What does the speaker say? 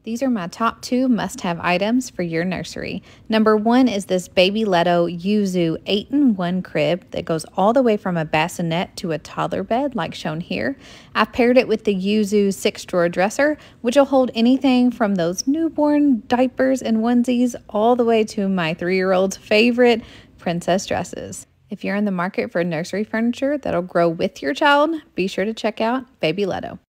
These are my top 2 must-have items for your nursery. Number 1 is this Babyletto Yuzu 8-in-1 crib that goes all the way from a bassinet to a toddler bed like shown here. I've paired it with the Yuzu 6-drawer dresser, which will hold anything from those newborn diapers and onesies all the way to my 3-year-old's favorite princess dresses. If you're in the market for nursery furniture that'll grow with your child, be sure to check out Babyletto.